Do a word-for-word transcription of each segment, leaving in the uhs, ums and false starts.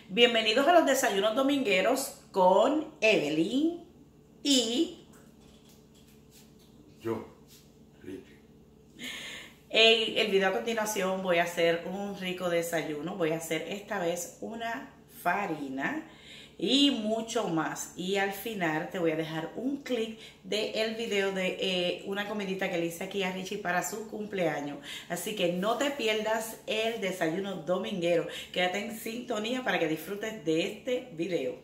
Bienvenidos a los desayunos domingueros con Evelyn y yo, Richie. En el video a continuación voy a hacer un rico desayuno. Voy a hacer esta vez una farina y mucho más. Y al final te voy a dejar un clip del video de eh, una comidita que le hice aquí a Richie para su cumpleaños. Así que no te pierdas el desayuno dominguero. Quédate en sintonía para que disfrutes de este video.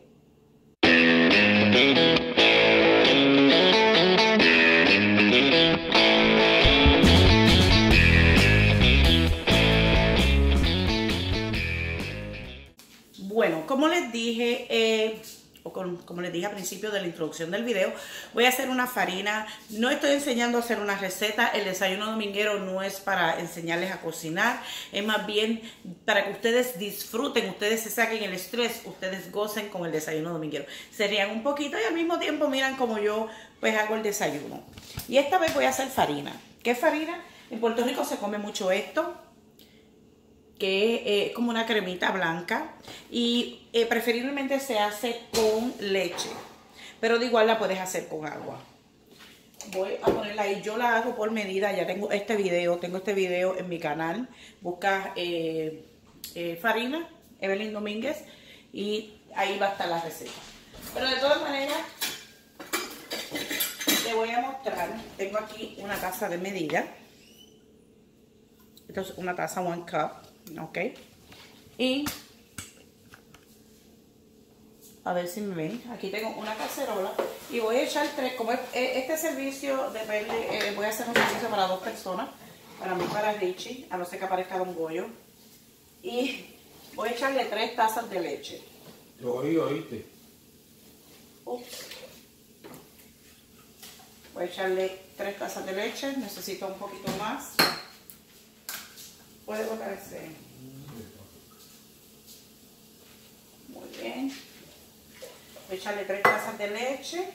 Bueno, como les dije, eh, o con, como les dije al principio de la introducción del video, voy a hacer una farina. No estoy enseñando a hacer una receta. El desayuno dominguero no es para enseñarles a cocinar, es más bien para que ustedes disfruten, ustedes se saquen el estrés, ustedes gocen con el desayuno dominguero. Se rían un poquito y al mismo tiempo miran como yo pues hago el desayuno. Y esta vez voy a hacer farina. ¿Qué farina? En Puerto Rico se come mucho esto, que es como una cremita blanca y eh, preferiblemente se hace con leche, pero de igual la puedes hacer con agua. Voy a ponerla ahí, yo la hago por medida. Ya tengo este video, tengo este video en mi canal. Busca eh, eh, farina, Evelyn Domínguez, y ahí va a estar la receta. Pero de todas maneras, te voy a mostrar. Tengo aquí una taza de medida. Esto es una taza, one cup. Ok, y a ver si me ven, aquí tengo una cacerola y voy a echar tres. Como este servicio depende, eh, voy a hacer un servicio para dos personas, para mí, para Richie, a no ser que aparezca Don Goyo, y voy a echarle tres tazas de leche. Lo oí, oíste. Ups. Voy a echarle tres tazas de leche, necesito un poquito más. Puede botarse. Muy bien. Voy a echarle tres tazas de leche.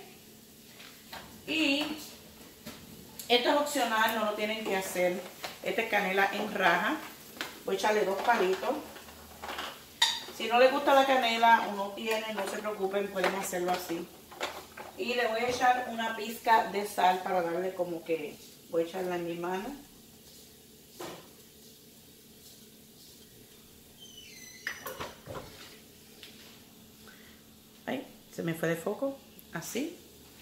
Y esto es opcional, no lo tienen que hacer. Esta es canela en raja. Voy a echarle dos palitos. Si no les gusta la canela o no tienen, no se preocupen, pueden hacerlo así. Y le voy a echar una pizca de sal para darle como que, voy a echarla en mi mano. Se me fue de foco, así.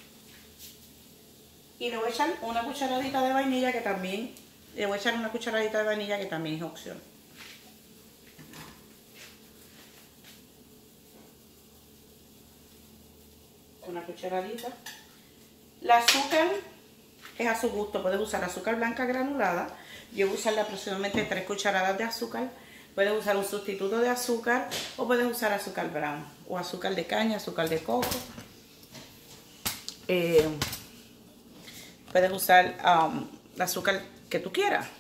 Y le voy a echar una cucharadita de vainilla que también, le voy a echar una cucharadita de vainilla que también es opción. Una cucharadita. El azúcar es a su gusto, puedes usar azúcar blanca granulada. Yo voy a usarle aproximadamente tres cucharadas de azúcar. Puedes usar un sustituto de azúcar o puedes usar azúcar brown o azúcar de caña, azúcar de coco. Eh, puedes usar um, el azúcar que tú quieras.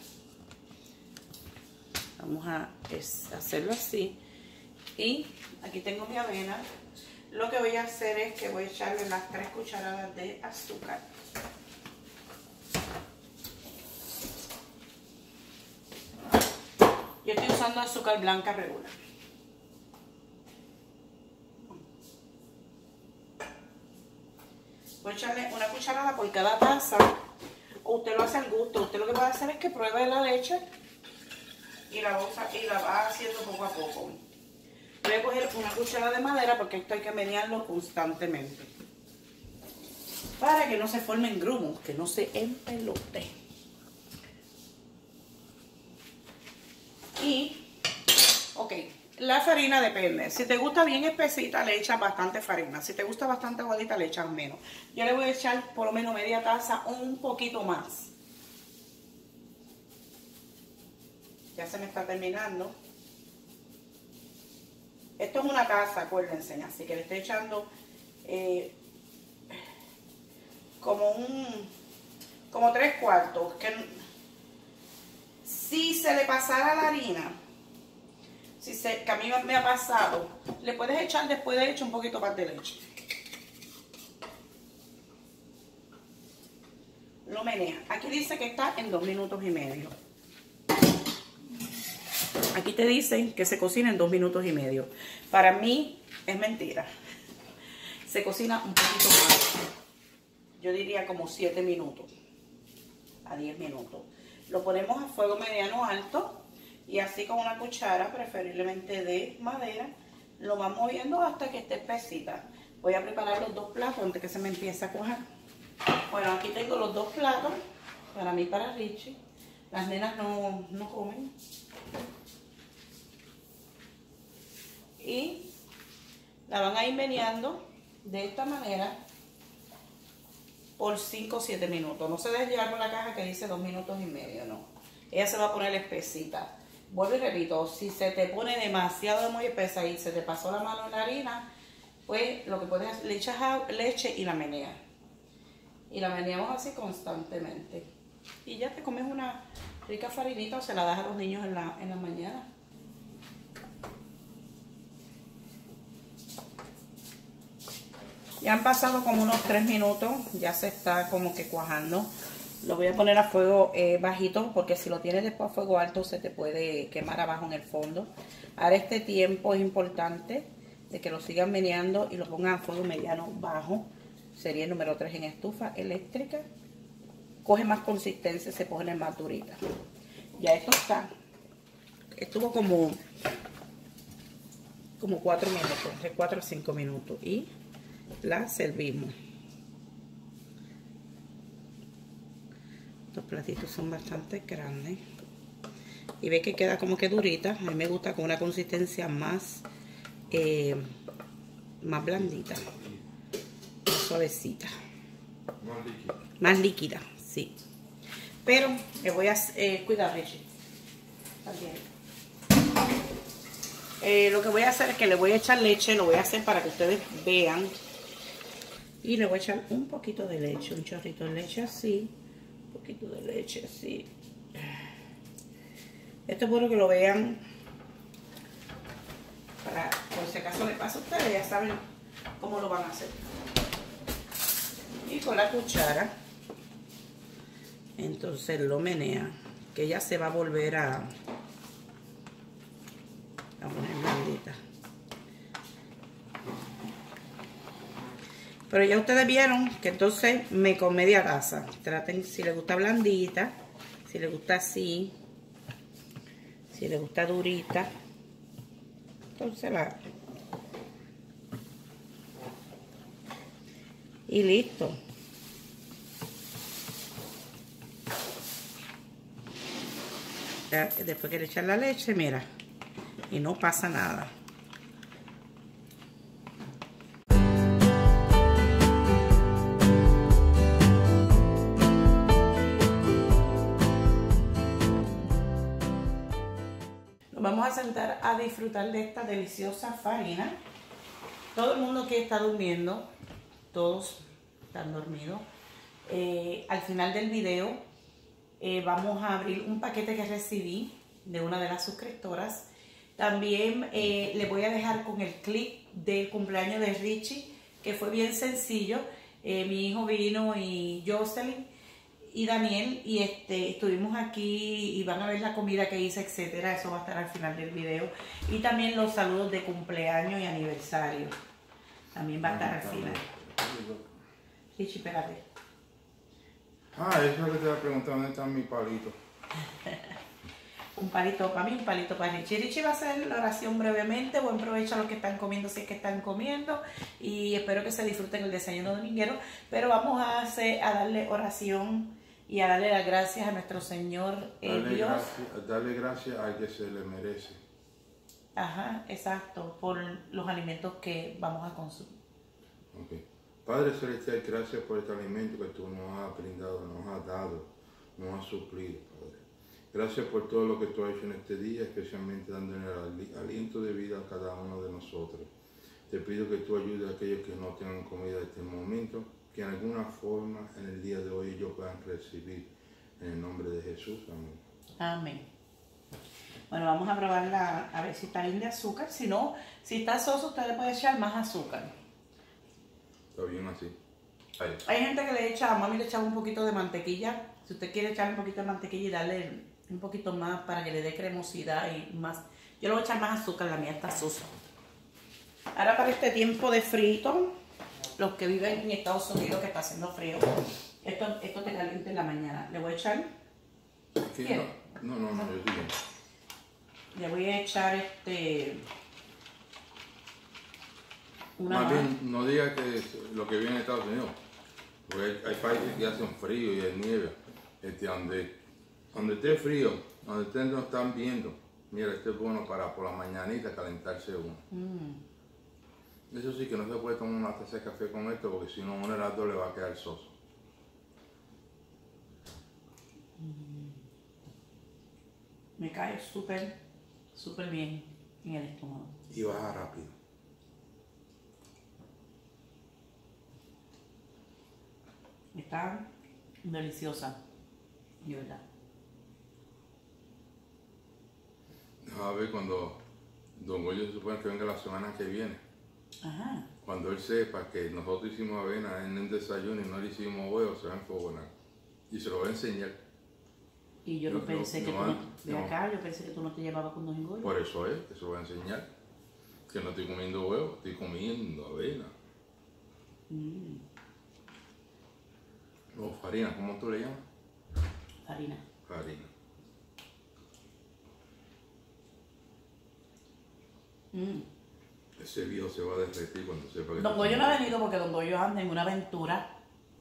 Vamos a es, hacerlo así. Y aquí tengo mi avena. Lo que voy a hacer es que voy a echarle las tres cucharadas de azúcar. Yo estoy usando azúcar blanca regular. Voy a echarle una cucharada por cada taza. O usted lo hace al gusto. Usted lo que va a hacer es que pruebe la leche y la, y la va haciendo poco a poco. Voy a coger una cuchara de madera porque esto hay que menearlo constantemente, para que no se formen grumos, que no se empelote. Y, ok, la farina depende. Si te gusta bien espesita, le echas bastante farina. Si te gusta bastante aguadita, le echas menos. Yo le voy a echar por lo menos media taza o un poquito más. Ya se me está terminando. Esto es una taza, acuérdense. Así que le estoy echando eh, como un, como tres cuartos. Que si se le pasara la harina, si se, que a mí me ha pasado, le puedes echar después de hecho un poquito más de leche. Lo menea. Aquí dice que está en dos minutos y medio. Aquí te dicen que se cocina en dos minutos y medio. Para mí es mentira. Se cocina un poquito más. Yo diría como siete minutos a diez minutos. Lo ponemos a fuego mediano alto y así con una cuchara, preferiblemente de madera, lo vamos moviendo hasta que esté espesita. Voy a preparar los dos platos antes que se me empiece a cuajar. Bueno, aquí tengo los dos platos, para mí y para Richie. Las nenas no, no comen. Y la van a ir meneando de esta manera por cinco o siete minutos. No se dejen llevar por la caja que dice dos minutos y medio, no. Ella se va a poner espesita. Vuelvo y repito, si se te pone demasiado muy espesa y se te pasó la mano en la harina, pues lo que puedes hacer, le echas leche y la meneas. Y la meneamos así constantemente. Y ya te comes una rica farinita o se la das a los niños en la, en la mañana. Ya han pasado como unos tres minutos, ya se está como que cuajando. Lo voy a poner a fuego eh, bajito porque si lo tienes después a fuego alto se te puede quemar abajo en el fondo. Ahora este tiempo es importante de que lo sigan meneando y lo pongan a fuego mediano bajo. Sería el número tres en estufa eléctrica. Coge más consistencia, se pone más durita. Ya esto está. Estuvo como, como cuatro minutos, de cuatro a cinco minutos. Y la servimos. Los platitos son bastante grandes. Y ve que queda como que durita. A mí me gusta con una consistencia más, eh, más blandita. Más suavecita. Más líquida. Más líquida, sí. Pero le voy a eh, cuidar, Richie. También. Eh, lo que voy a hacer es que le voy a echar leche. Lo voy a hacer para que ustedes vean. Y le voy a echar un poquito de leche. Un chorrito de leche así. Un poquito de leche así. Esto es bueno que lo vean. Para, por si acaso le pasa a ustedes, ya saben cómo lo van a hacer. Y con la cuchara, entonces lo menea, que ya se va a volver a, a poner blandita. Pero ya ustedes vieron que entonces me con media taza. Traten si les gusta blandita, si les gusta así, si les gusta durita. Entonces la... Y listo. Ya, después que le echan la leche, mira. Y no pasa nada. Nos vamos a sentar a disfrutar de esta deliciosa farina. Todo el mundo que está durmiendo, todos están dormidos. Eh, al final del video eh, vamos a abrir un paquete que recibí de una de las suscriptoras. También eh, les voy a dejar con el clip del cumpleaños de Richie, que fue bien sencillo. Eh, mi hijo vino y Jocelyn y Daniel, y este, estuvimos aquí y van a ver la comida que hice, etcétera. Eso va a estar al final del video. Y también los saludos de cumpleaños y aniversario. También va a estar al final. Richie, espérate. Ah, eso es lo que te iba a preguntar, ¿dónde está mi palito? Un palito para mí, un palito para Richie. Richie va a hacer la oración brevemente. Buen provecho a los que están comiendo, si es que están comiendo. Y espero que se disfruten el desayuno dominguero. Pero vamos a, hacer, a darle oración y a darle las gracias a nuestro Señor eh, Darle Dios. gracias, darle gracias al que se le merece. Ajá, exacto, por los alimentos que vamos a consumir. Okay. Padre Celestial, gracias por este alimento que tú nos has brindado, nos has dado, nos has suplido, Padre. Gracias por todo lo que tú has hecho en este día, especialmente dándole el aliento de vida a cada uno de nosotros. Te pido que tú ayudes a aquellos que no tengan comida en este momento, que en alguna forma en el día de hoy ellos puedan recibir. En el nombre de Jesús, amén. Amén. Bueno, vamos a probarla a ver si está bien de azúcar. Si no, si está soso, usted le puede echar más azúcar. Está bien así. Ahí. Hay gente que le echa, a mami le echaba un poquito de mantequilla. Si usted quiere echarle un poquito de mantequilla y darle Un poquito más para que le dé cremosidad y más. Yo le voy a echar más azúcar, la mía está sucia. Ahora para este tiempo de frito, los que viven en Estados Unidos que está haciendo frío, esto, esto te calienta en la mañana. Le voy a echar... ¿Qué? No, no, no, yo estoy bien. Le voy a echar este... Una Más bien, no diga que lo que viene de Estados Unidos, porque hay, hay países que hacen frío y hay nieve, este, donde, donde esté frío, donde ustedes no están viendo, mira, este es bueno para por la mañanita calentarse uno. Mm. Eso sí que no se puede tomar una taza de café con esto, porque si no, un helado le va a quedar soso. Mm. Me cae súper, súper bien en el estómago. Y baja rápido. Está deliciosa, de verdad. A ver, cuando Don Goyo se supone que venga la semana que viene. Ajá. Cuando él sepa que nosotros hicimos avena en el desayuno y no le hicimos huevo, se va a enfogonar. Y se lo voy a enseñar. Y yo no, no pensé no, que no, tú no, de no. acá, yo pensé que tú no te llevabas con Don Goyo. Por eso es, eso lo voy a enseñar. Que no estoy comiendo huevo, estoy comiendo avena. Mm. O farina, ¿cómo tú le llamas? Farina. Farina. Mm. Ese viejo se va a derretir cuando sepa que... Don Goyo no ha venido porque Don Goyo anda en una aventura.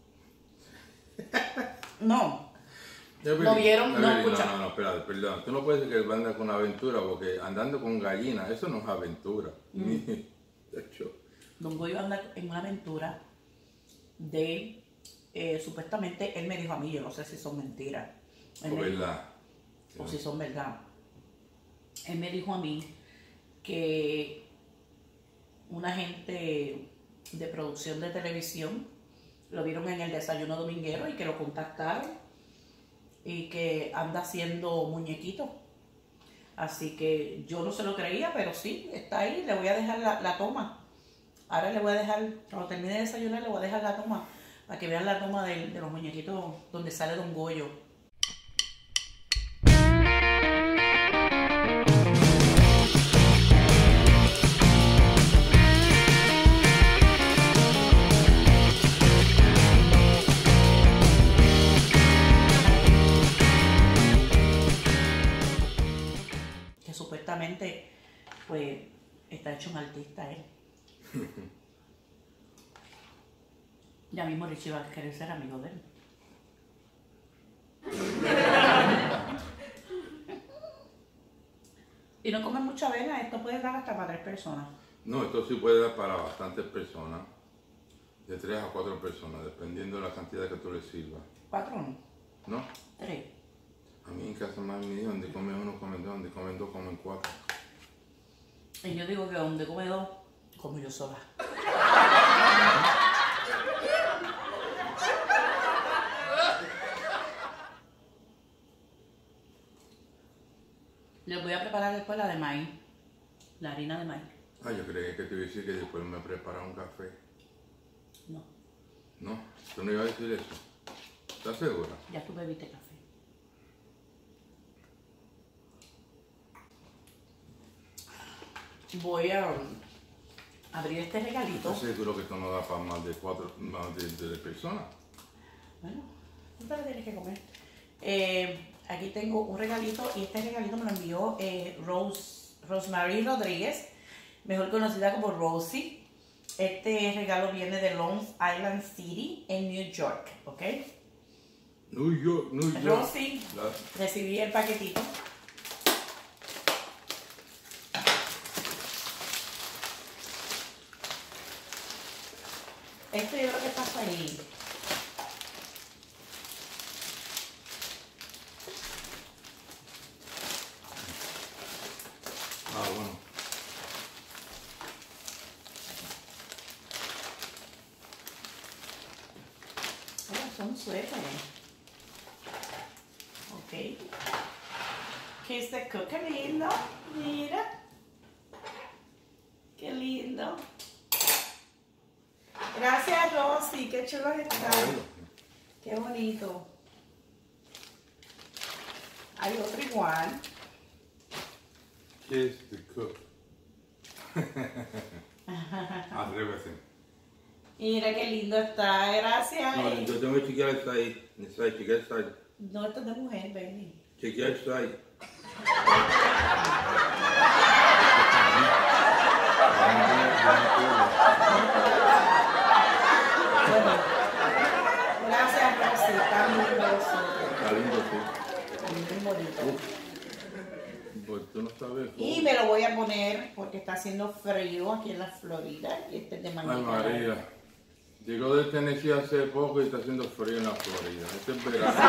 No. ¿Lo vieron? No, escucha. No, no, no, espérate, perdón. Tú no puedes decir que él va a andar con aventura porque andando con gallina, eso no es aventura. Mm. De hecho. Don Goyo anda en una aventura de... Eh, supuestamente él me dijo a mí, yo no sé si son mentiras. O verdad. Dijo, o si son verdad. Él me dijo a mí que una gente de producción de televisión lo vieron en el desayuno dominguero y que lo contactaron y que anda haciendo muñequitos. Así que yo no se lo creía, pero sí, está ahí. Le voy a dejar la, la toma. Ahora le voy a dejar, cuando termine de desayunar, le voy a dejar la toma para que vean la toma de, de los muñequitos donde sale Don Goyo. Que supuestamente, pues, está hecho un artista él. Ya mismo Richie va a querer ser amigo de él. Y no comen mucha avena, esto puede dar hasta para tres personas. No, esto sí puede dar para bastantes personas. De tres a cuatro personas, dependiendo de la cantidad que tú le sirvas. ¿Cuatro no? ¿No? Tres. A mí en casa más me dijo, donde come uno, comen dos, donde comen dos, comen cuatro. Y yo digo que donde come dos, como yo sola. Les voy a preparar después la de maíz, la harina de maíz. Ah, yo creía que te iba a decir que después me prepara un café. No. ¿No? ¿Tú no ibas a decir eso? ¿Estás segura? Ya tú bebiste café. Voy a abrir este regalito. ¿Estás seguro que esto no da para más de cuatro, más de, de, de personas? Bueno, tú te lo tienes que comer. Eh, aquí tengo un regalito y este regalito me lo envió eh, Rose, Rosemary Rodríguez, mejor conocida como Rosie. Este regalo viene de Long Island City en New York, ¿ok? New York, New York. Rosie, La... recibí el paquetito. Esto yo creo que pasa ahí. Ah, bueno. Oh, son suéteres. Ok. Kiss the cook, qué lindo. Mira. Qué lindo. Gracias, Rosy. Qué chulos están. Qué bonito. Hay otro igual. Kiss the cook. Atrévese. Mira qué lindo está, gracias. No, yo tengo que chequear el site. El site, chequear el site. No, esto es de mujer, Benny. Chequear el site. Bueno, gracias, Rosy. Está muy hermoso. Está lindo, sí. Está muy bonito. Pues tú no sabes. Y me lo voy a poner porque está haciendo frío aquí en la Florida. Y este es de Ay, manguita. María. Llegó de Tennessee hace poco y está haciendo frío en la Florida. Este es verano.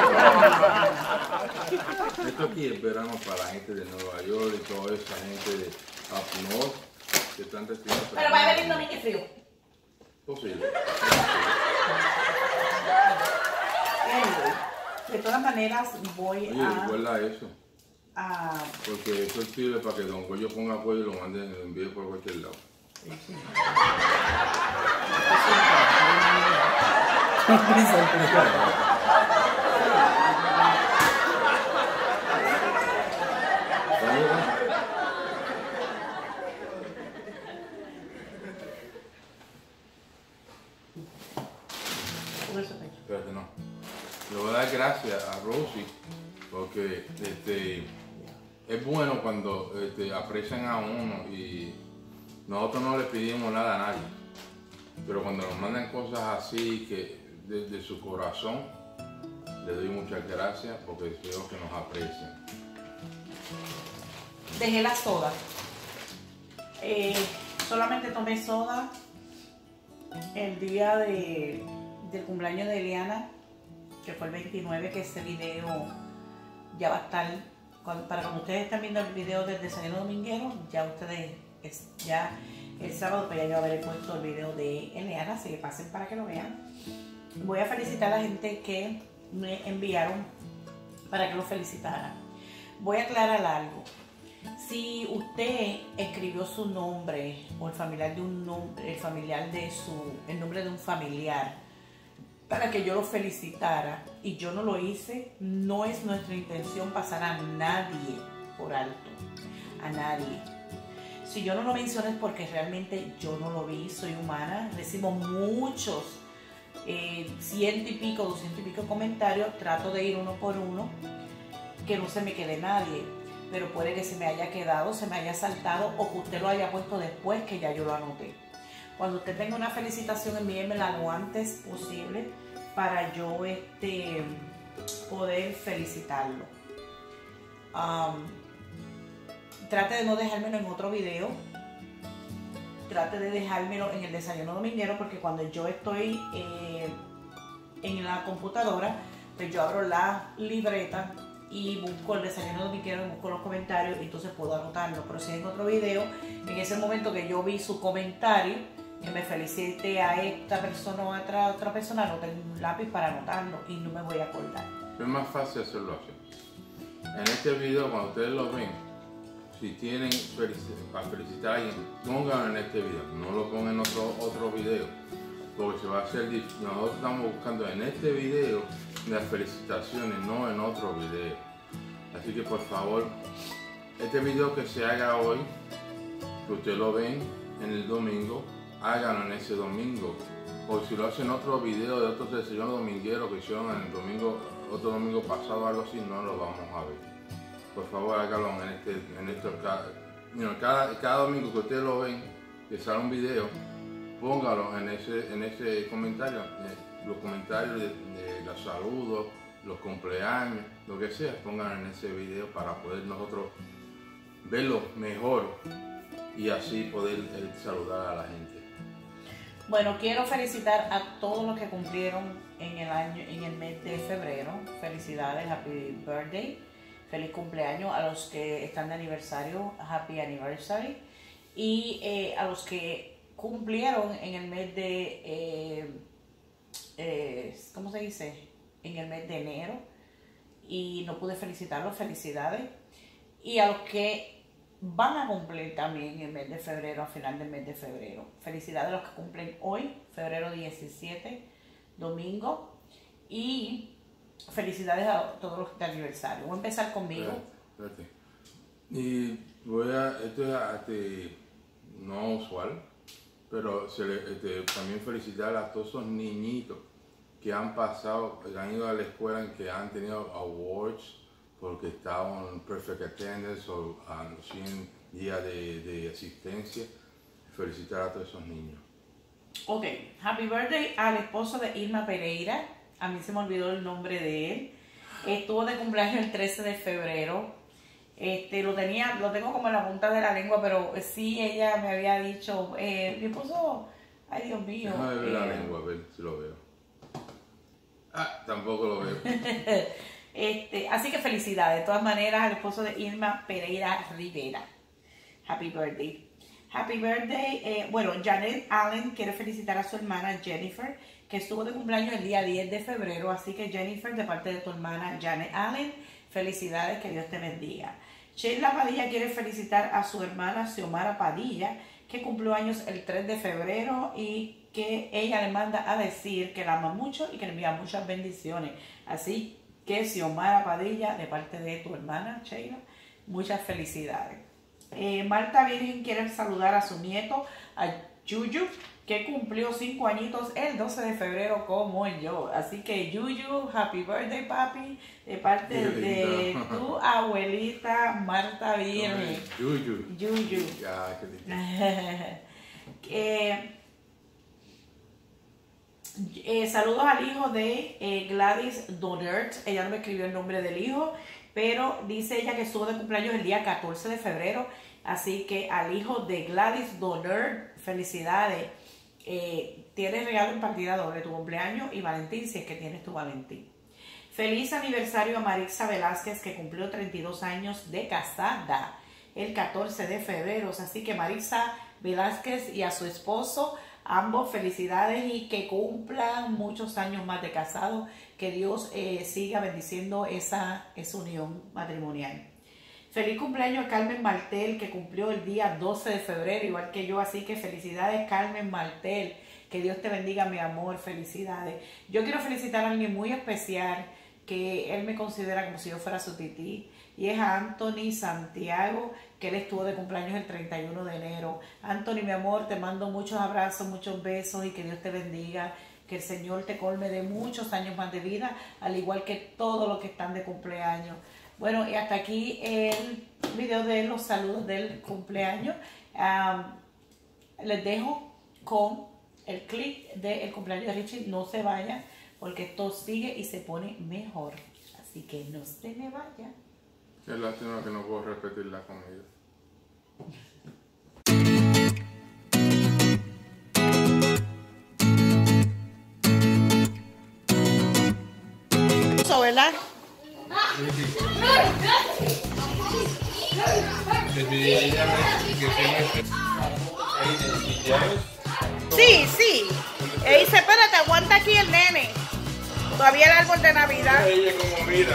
Esto aquí es verano para la gente de Nueva York y toda esa gente de Up North que están recibiendo. Pero va a venir domingo y frío. Posible. Anyway, de todas maneras voy Oye, a... recuerda eso. a Porque eso sirve para que Don Cuello ponga apoyo y lo mande, lo envíe por cualquier lado. sí, sí. Espérate, no. Le voy a dar gracias a Rosy porque este, es bueno cuando este, aprecian a uno y nosotros no le pedimos nada a nadie, pero cuando nos mandan cosas así que desde su corazón, le doy muchas gracias porque veo que nos aprecian. Dejé la soda. Eh, solamente tomé soda el día de, del cumpleaños de Eliana, que fue el veintinueve, que ese video ya va a estar, cuando, para cuando ustedes estén viendo el video del desayuno dominguero, ya ustedes, es, ya el sábado pues ya yo habré puesto el video de Eliana, así que pasen para que lo vean. Voy a felicitar a la gente que me enviaron para que lo felicitara. Voy a aclarar algo. Si usted escribió su nombre o el familiar de un nombre, el familiar de su, el nombre de un familiar para que yo lo felicitara y yo no lo hice, no es nuestra intención pasar a nadie por alto, a nadie. Si yo no lo menciono es porque realmente yo no lo vi, soy humana, recibo muchos, eh, ciento y pico, doscientos y pico comentarios, trato de ir uno por uno, que no se me quede nadie, pero puede que se me haya quedado, se me haya saltado o que usted lo haya puesto después que ya yo lo anoté. Cuando usted tenga una felicitación, envíenmela lo antes posible para yo este, poder felicitarlo. Um, trate de no dejármelo en otro video. Trate de dejármelo en el desayuno dominguero, porque cuando yo estoy eh, en la computadora, pues yo abro la libreta y busco el desayuno dominguero, busco los comentarios y entonces puedo anotarlo. Pero si en otro video, en ese momento que yo vi su comentario, que me felicite a esta persona o a otra, otra persona, no tengo un lápiz para anotarlo y no me voy a acordar. Es más fácil hacerlo así. En este video, cuando ustedes lo ven, si tienen para felicitar a alguien, pónganlo en este video, no lo pongan en otro, otro video, porque se va a hacer difícil. Nosotros estamos buscando en este video las felicitaciones, no en otro video. Así que por favor, este video que se haga hoy, que ustedes lo ven en el domingo, háganlo en ese domingo. O si lo hacen otro video de otros desayunos domingueros que hicieron en el domingo, otro domingo pasado, algo así, no lo vamos a ver. Por favor, háganlo en este, en esto, cada, you know, cada, cada domingo que ustedes lo ven, que sale un video, póngalo en ese, en ese comentario, eh, los comentarios de, de los saludos, los cumpleaños, lo que sea, pónganlo en ese video para poder nosotros verlo mejor y así poder eh, saludar a la gente. Bueno, quiero felicitar a todos los que cumplieron en el año, en el mes de febrero. Felicidades, happy birthday, feliz cumpleaños a los que están de aniversario, happy anniversary, y eh, a los que cumplieron en el mes de, eh, eh, ¿cómo se dice? En el mes de enero y no pude felicitarlos, felicidades, y a los que van a cumplir también en el mes de febrero, a final del mes de febrero. Felicidades a los que cumplen hoy, febrero diecisiete, domingo. Y felicidades a todos los de aniversario. Voy a empezar conmigo. Espérate, espérate. Y voy a, esto es este, no usual, pero se le, este, también felicitar a todos esos niñitos que han pasado, que han ido a la escuela, que han tenido awards porque estaban en perfect attendance o a los cien días de, de asistencia. Felicitar a todos esos niños. Ok, happy birthday al esposo de Irma Pereira. A mí se me olvidó el nombre de él. Estuvo de cumpleaños el trece de febrero. Este, lo tenía, lo tengo como en la punta de la lengua, pero sí ella me había dicho, eh, mi esposo, ay Dios mío. Déjame ver eh, la lengua, a ver si lo veo. Ah, tampoco lo veo. este, así que felicidades, de todas maneras, al esposo de Irma Pereira Rivera. Happy birthday. Happy birthday. Eh, bueno, Janet Allen quiere felicitar a su hermana Jennifer, que estuvo de cumpleaños el día diez de febrero. Así que Jennifer, de parte de tu hermana Janet Allen, felicidades, que Dios te bendiga. Sheila Padilla quiere felicitar a su hermana Xiomara Padilla, que cumplió años el tres de febrero y que ella le manda a decir que la ama mucho y que le envía muchas bendiciones. Así que Xiomara Padilla, de parte de tu hermana Sheila, muchas felicidades. Eh, Marta Virgen quiere saludar a su nieto, a Yuyu, que cumplió cinco añitos el doce de febrero como yo. Así que Yuyu, happy birthday papi, de parte de tu abuelita Marta Virgen. Yuyu. Yuyu. Ya, qué eh, eh, saludos al hijo de eh, Gladys Donert. Ella no me escribió el nombre del hijo, pero dice ella que estuvo de cumpleaños el día catorce de febrero. Así que al hijo de Gladys Donert, felicidades. Eh, tienes regalo en partida doble, tu cumpleaños y Valentín, si es que tienes tu Valentín. Feliz aniversario a Marixa Velázquez, que cumplió treinta y dos años de casada el catorce de febrero. Así que Marixa Velázquez y a su esposo, ambos felicidades y que cumplan muchos años más de casado. Que Dios eh, siga bendiciendo esa, esa unión matrimonial. Feliz cumpleaños a Carmen Martel, que cumplió el día doce de febrero, igual que yo. Así que felicidades, Carmen Martel. Que Dios te bendiga, mi amor. Felicidades. Yo quiero felicitar a alguien muy especial, que él me considera como si yo fuera su tití. Y es a Anthony Santiago, que él estuvo de cumpleaños el treinta y uno de enero. Anthony, mi amor, te mando muchos abrazos, muchos besos y que Dios te bendiga. Que el Señor te colme de muchos años más de vida, al igual que todos los que están de cumpleaños. Bueno, y hasta aquí el video de los saludos del cumpleaños. Um, les dejo con el clip del cumpleaños de Richie. No se vayan, porque esto sigue y se pone mejor. Así que no se me vayan. Es lástima que no puedo repetir la comida. Eso, ¿verdad? Sí, sí. E dice, espérate, aguanta aquí el nene. Todavía el árbol de Navidad. Ella como mira.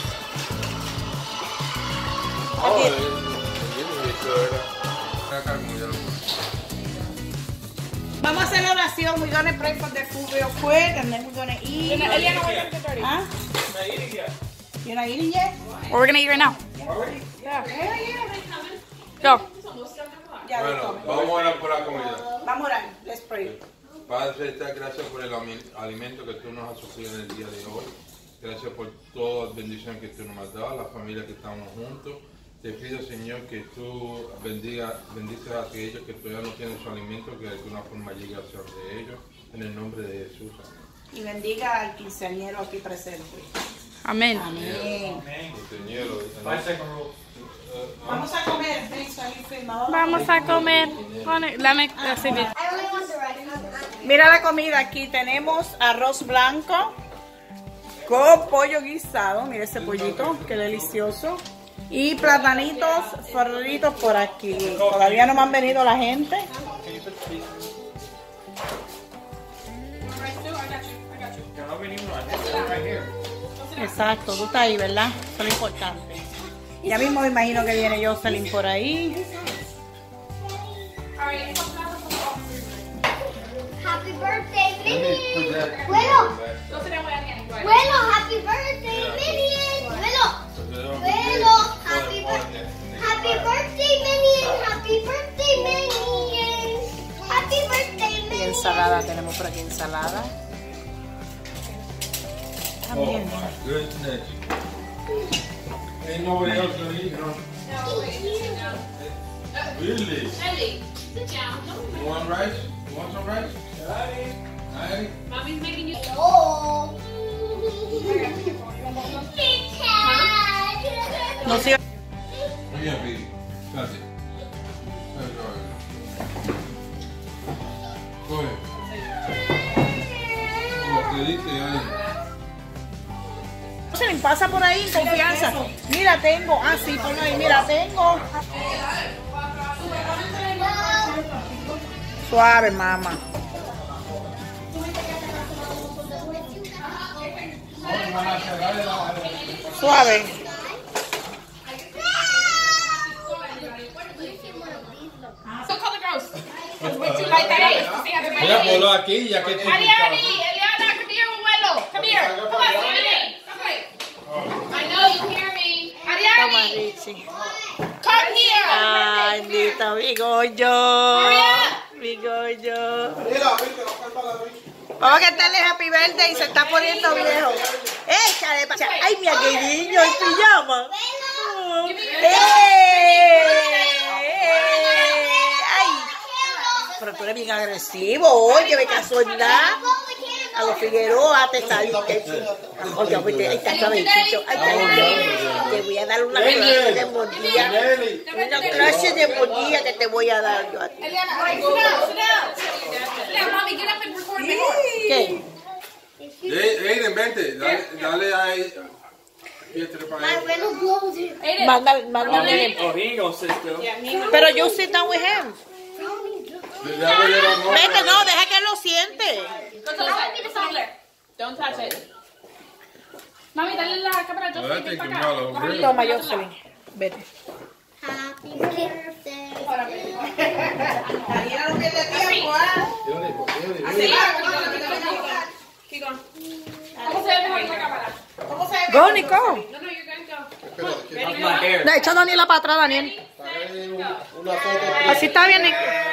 Vamos a hacer la oración. We're gonna pray for the food real quick and then we're gonna eat. You're not, Eliana, we're gonna get ready. Huh? I'm not eating yet. You're not eating yet? Well, we're gonna eat right now. Already? Yeah. Yeah, yeah, they coming. Go. Ya, they Bueno, coming. vamos a orar por la comida. Vamos a orar. Let's pray. Padre Celestial, gracias por el ami- alimento que tú nos has suplido en el día de hoy. Gracias por todas las bendiciones que tú nos has dado, la familia que estamos juntos. Te pido, Señor, que tú bendiga, bendices a aquellos que todavía no tienen su alimento, que de alguna forma llegue a ser de ellos. En el nombre de Jesús. Y bendiga al quinceañero aquí presente. Amen. Amén. Quinceañero, Five second rule. Vamos a comer. Thanks, ahí filmado. Vamos a comer. Pone- Dame así bien. I only want the red one. Mira la comida aquí. Tenemos arroz blanco con pollo guisado. Mira ese pollito, qué delicioso. Y platanitos fritos por aquí. Todavía no me han venido la gente. Yeah, how many you want? It's right here. Exacto, tú estás ahí, ¿verdad? Eso es lo importante. Ya mismo me imagino que viene Jocelyn por ahí. Happy birthday, baby. Bueno, bueno, happy birthday. ensalada, tenemos por aquí ensalada. Oh my goodness. Ain't nobody else gonna eat, huh? Really? Ellie, sit down. You want rice? You want some rice? Addie? Mommy's making you. Oh. No sé. Yeah, baby. Got it. That's all right. Go ahead. Oh, te diste ahí. Se me pasa por ahí en confianza. Mira, tengo. Ah, sí, ponlo ahí. Mira, tengo. Suave, mamá. Suave. So color gross. It's way too light that age. See everybody. Mira, ponlo aquí ya que tú Ariadne, Eliana, come here, abuelo. Come here. Come on, stand in. Come here. I know you hear me. Toma, Ariadne, Richie. come here. Ay, Lita, mi gollo. Mi gollo. Vamos a cantarle Happy Birthday y se está poniendo viejo. Échale, pa- ay, mi aquelillo en pijama. Oh. ¡Eh! ¡Ay! Pero tú eres bien agresivo, oye, me casó en nada. A los Figueroa te saliste. Oye, oye, ahí está suavecito. Ay, cariño. Te voy a dar una clase de mordida. Una clase de mordida que te voy a dar yo a ti. Eliana, all right, sit down, sit down. Yeah, mommy, get up and record me. ¿Qué? Aiden, vente. Dale, dale ahí. Aiden. Mándale, mándale. Oh, he ain't gonna sit still. Pero you sit down with him. Vete, no, deja que él lo siente. Go to the side. It's over there. Don't touch it. Mami, dale la cámara a Well, I Jocelyn. think Ven you're para all acá. over it. Toma, Jocelyn. Vete. Happy birthday. Keep going. ¿Cómo se ve mejor en la cámara? ¿Cómo se ve Go, mejor? Nicole. No, no, you're good. Go. My hair. No, echa Daniela para atrás, Daniel. Una foto. Así está bien, Nicole.